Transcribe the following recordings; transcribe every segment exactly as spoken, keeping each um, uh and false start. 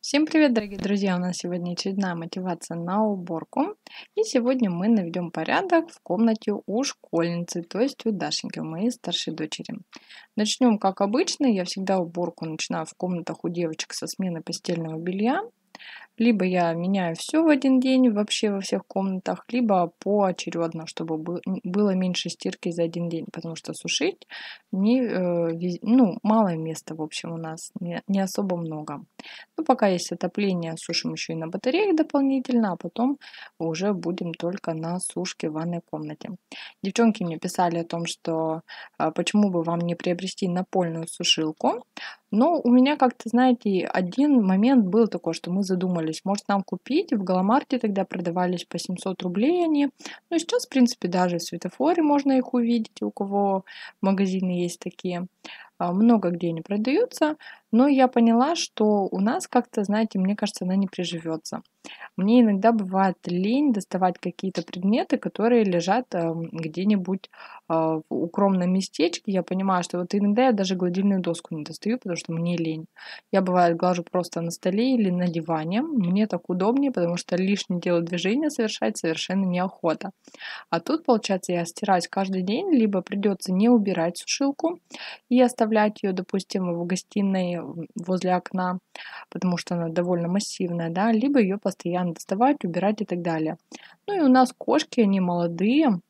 Всем привет, дорогие друзья! У нас сегодня очередная мотивация на уборку. И сегодня мы наведем порядок в комнате у школьницы, то есть у Дашеньки, у моей старшей дочери. Начнем как обычно. Я всегда уборку начинаю в комнатах у девочек со смены постельного белья. Либо я меняю все в один день вообще во всех комнатах, либо поочередно, чтобы было меньше стирки за один день, потому что сушить не, э, ну, мало места, в общем, у нас не, не особо много. Ну, пока есть отопление, сушим еще и на батареях дополнительно, а потом уже будем только на сушке в ванной комнате. Девчонки мне писали о том, что а, почему бы вам не приобрести напольную сушилку. Но у меня как-то, знаете, один момент был такой, что мы задумались, может нам купить, в Галамарте тогда продавались по семьсот рублей они. Ну, сейчас, в принципе, даже в светофоре можно их увидеть, у кого магазины есть такие. Много где они продаются, но я поняла, что у нас как-то, знаете, мне кажется, она не приживется. Мне иногда бывает лень доставать какие-то предметы, которые лежат где-нибудь в укромном местечке. Я понимаю, что вот иногда я даже гладильную доску не достаю, потому что мне лень. Я, бывает, глажу просто на столе или на диване. Мне так удобнее, потому что лишнее телодвижение совершать совершенно неохота. А тут, получается, я стираюсь каждый день, либо придется не убирать сушилку и оставлять ее, допустим, в гостиной возле окна, потому что она довольно массивная, да, либо ее постоянно доставать, убирать и так далее. Ну и у нас кошки, они молодые,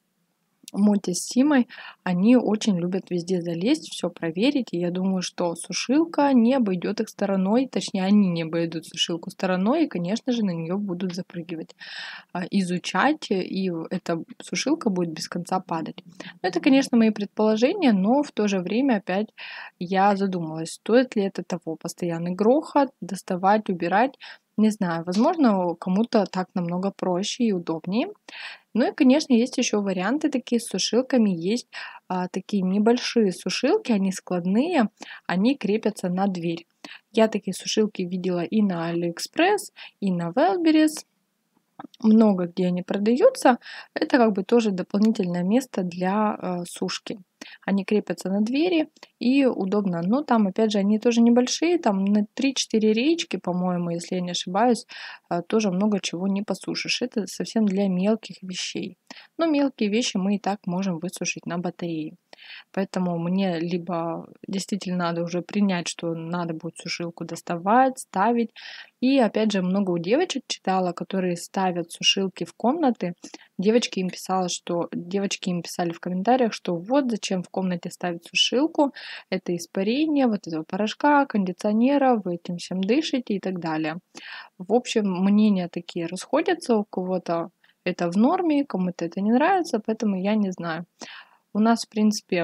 Моти с Симой, они очень любят везде залезть, все проверить, и я думаю, что сушилка не обойдет их стороной, точнее, они не обойдут сушилку стороной, и, конечно же, на нее будут запрыгивать, изучать, и эта сушилка будет без конца падать. Это, конечно, мои предположения, но в то же время опять я задумалась, стоит ли это того, постоянный грохот, доставать, убирать. Не знаю, возможно, кому-то так намного проще и удобнее. Ну и, конечно, есть еще варианты такие с сушилками. Есть а, такие небольшие сушилки, они складные, они крепятся на дверь. Я такие сушилки видела и на Алиэкспресс, и на Wildberries. Много где они продаются. Это как бы тоже дополнительное место для э, сушки. Они крепятся на двери и удобно. Но там, опять же, они тоже небольшие, там на три-четыре речки, по-моему, если я не ошибаюсь, э, тоже много чего не посушишь. Это совсем для мелких вещей. Но мелкие вещи мы и так можем высушить на батарее. Поэтому мне либо действительно надо уже принять, что надо будет сушилку доставать, ставить. И опять же, много у девочек читала, которые ставят сушилки в комнаты. Девочки им писала, что девочки им писали в комментариях, что вот зачем в комнате ставить сушилку, это испарение вот этого порошка, кондиционера, вы этим всем дышите и так далее. В общем, мнения такие расходятся, у кого-то это в норме, кому-то это не нравится, поэтому я не знаю. У нас, в принципе,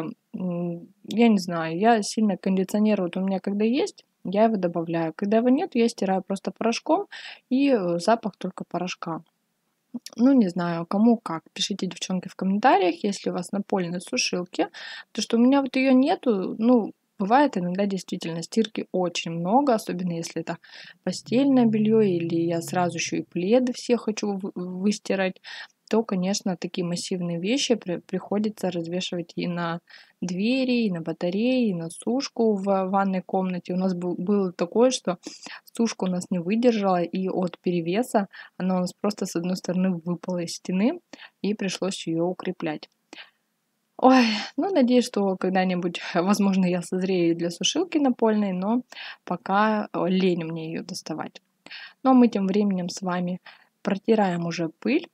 я не знаю, я сильно кондиционер, вот у меня когда есть, я его добавляю. Когда его нет, я стираю просто порошком и запах только порошка. Ну, не знаю, кому как. Пишите, девчонки, в комментариях, если у вас напольные сушилки. Потому что у меня вот ее нету, ну, бывает иногда действительно стирки очень много, особенно если это постельное белье или я сразу еще и пледы все хочу выстирать, то, конечно, такие массивные вещи при, приходится развешивать и на двери, и на батареи, и на сушку в ванной комнате. У нас был, было такое, что сушка у нас не выдержала, и от перевеса она у нас просто с одной стороны выпала из стены, и пришлось ее укреплять. Ой, ну, надеюсь, что когда-нибудь, возможно, я созрею для сушилки напольной, но пока лень мне ее доставать. Ну, а мы тем временем с вами протираем уже пыль.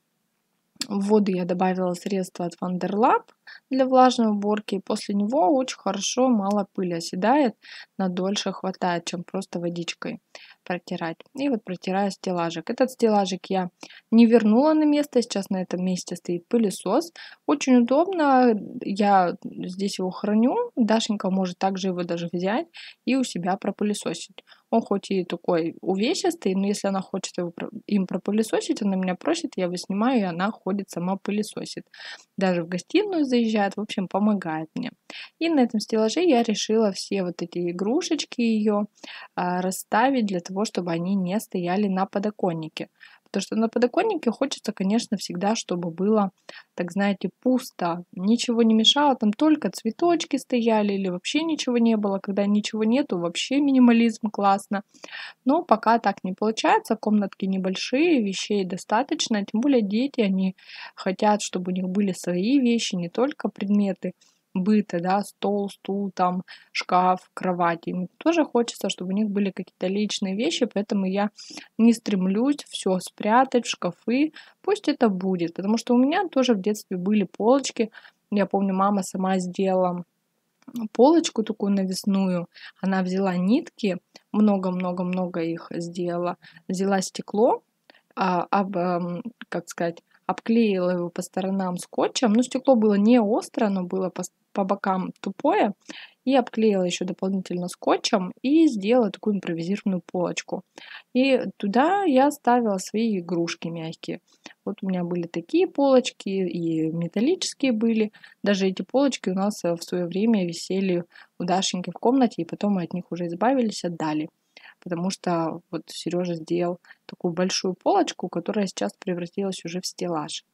В воду я добавила средство от Wonderlab для влажной уборки. После него очень хорошо мало пыли оседает, на дольше хватает, чем просто водичкой протирать. И вот протираю стеллажик. Этот стеллажик я не вернула на место, сейчас на этом месте стоит пылесос. Очень удобно, я здесь его храню, Дашенька может также его даже взять и у себя пропылесосить. Он хоть и такой увесистый, но если она хочет его, им пропылесосить, она меня просит, я его снимаю, и она ходит сама пылесосит. Даже в гостиную заезжает, в общем, помогает мне. И на этом стеллаже я решила все вот эти игрушечки ее а, расставить для того, чтобы они не стояли на подоконнике. Потому что на подоконнике хочется, конечно, всегда, чтобы было, так знаете, пусто, ничего не мешало, там только цветочки стояли или вообще ничего не было. Когда ничего нету, вообще минимализм классно. Но пока так не получается, комнатки небольшие, вещей достаточно, тем более дети, они хотят, чтобы у них были свои вещи, не только предметы быта, да, стол, стул, там, шкаф, кровать. Им тоже хочется, чтобы у них были какие-то личные вещи, поэтому я не стремлюсь все спрятать в шкафы, пусть это будет, потому что у меня тоже в детстве были полочки, я помню, мама сама сделала полочку такую навесную, она взяла нитки, много-много-много их сделала, взяла стекло, а, об, ам, как сказать, обклеила его по сторонам скотчем. Ну, стекло было не остро, оно было по, по бокам тупое. И обклеила еще дополнительно скотчем и сделала такую импровизированную полочку. И туда я ставила свои игрушки мягкие. Вот у меня были такие полочки, и металлические были. Даже эти полочки у нас в свое время висели у Дашеньки в комнате, и потом мы от них уже избавились, отдали. Потому что вот Сережа сделал такую большую полочку, которая сейчас превратилась уже в стеллаж.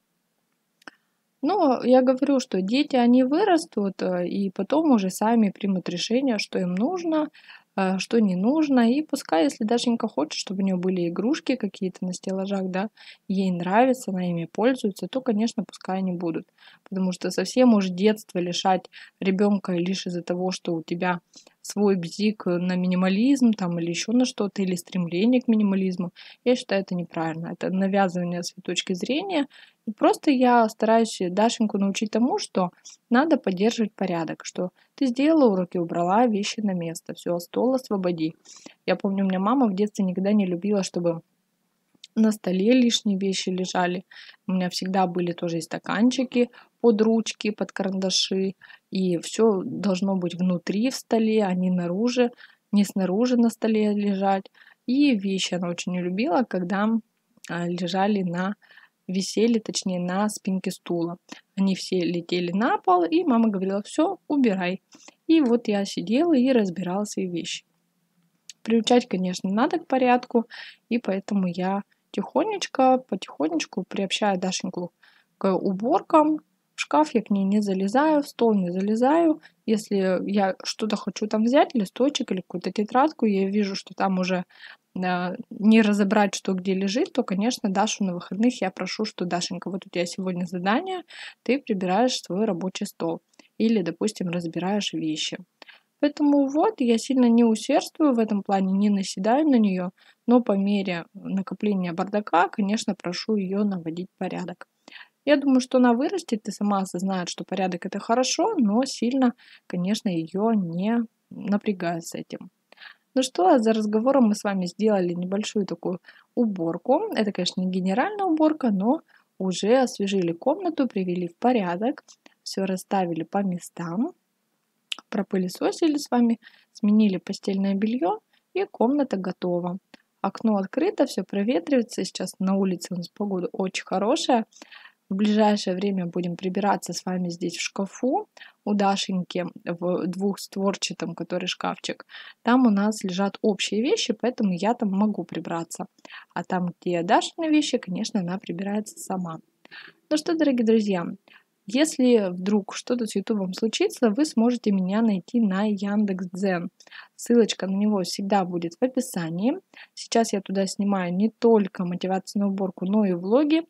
Но я говорю, что дети, они вырастут, э, и потом уже сами примут решение, что им нужно, э, что не нужно. И пускай, если Дашенька хочет, чтобы у нее были игрушки какие-то на стеллажах, да, ей нравится, она ими пользуется, то, конечно, пускай они будут. Потому что совсем уж детство лишать ребенка лишь из-за того, что у тебя свой бзик на минимализм там, или еще на что-то, или стремление к минимализму, я считаю, это неправильно. Это навязывание своей точки зрения. И просто я стараюсь Дашеньку научить тому, что надо поддерживать порядок, что ты сделала уроки, убрала вещи на место, все, стол освободи. Я помню, у меня мама в детстве никогда не любила, чтобы на столе лишние вещи лежали. У меня всегда были тоже и стаканчики под ручки, под карандаши. И все должно быть внутри в столе, а не наружу, не снаружи на столе лежать. И вещи она очень не любила, когда а, лежали на висели, точнее, на спинке стула. Они все летели на пол, и мама говорила, все, убирай. И вот я сидела и разбирала свои вещи. Приучать, конечно, надо к порядку, и поэтому я тихонечко, потихонечку приобщаю Дашеньку к уборкам. В шкаф я к ней не залезаю, в стол не залезаю. Если я что-то хочу там взять, листочек или какую-то тетрадку, я вижу, что там уже э, не разобрать, что где лежит, то, конечно, Дашу на выходных я прошу, что, Дашенька, вот у тебя сегодня задание, ты прибираешь свой рабочий стол. Или, допустим, разбираешь вещи. Поэтому вот, я сильно не усердствую в этом плане, не наседаю на нее, но по мере накопления бардака, конечно, прошу ее наводить порядок. Я думаю, что она вырастет и сама осознает, что порядок это хорошо, но сильно, конечно, ее не напрягает с этим. Ну что, а за разговором мы с вами сделали небольшую такую уборку. Это, конечно, не генеральная уборка, но уже освежили комнату, привели в порядок, все расставили по местам. Пропылесосили с вами, сменили постельное белье, и комната готова. Окно открыто, все проветривается. Сейчас на улице у нас погода очень хорошая. В ближайшее время будем прибираться с вами здесь в шкафу у Дашеньки в двухстворчатом, который шкафчик. Там у нас лежат общие вещи, поэтому я там могу прибраться. А там, где Дашины вещи, конечно, она прибирается сама. Ну что, дорогие друзья, если вдруг что-то с ютубом случится, вы сможете меня найти на Яндекс.Дзен. Ссылочка на него всегда будет в описании. Сейчас я туда снимаю не только мотивационную уборку, но и влоги,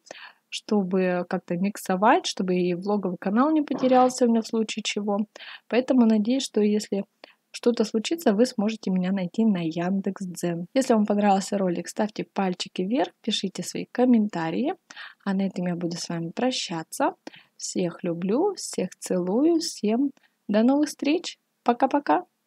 чтобы как-то миксовать, чтобы и влоговый канал не потерялся у меня в случае чего. Поэтому надеюсь, что если что-то случится, вы сможете меня найти на Яндекс.Дзен. Если вам понравился ролик, ставьте пальчики вверх, пишите свои комментарии. А на этом я буду с вами прощаться. Всех люблю, всех целую, всем до новых встреч. Пока-пока.